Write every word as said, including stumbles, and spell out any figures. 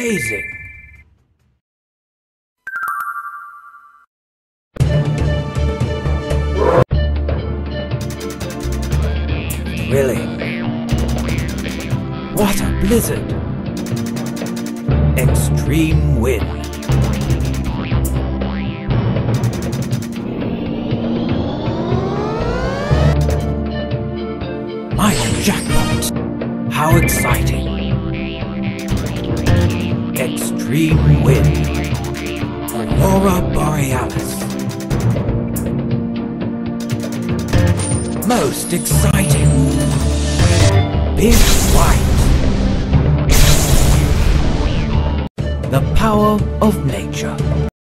Amazing! Thrilling! What a blizzard! Extreme wind! Mighty jackpot! How exciting! Extreme wind! Aurora Borealis! Most exciting! Big White! The power of nature.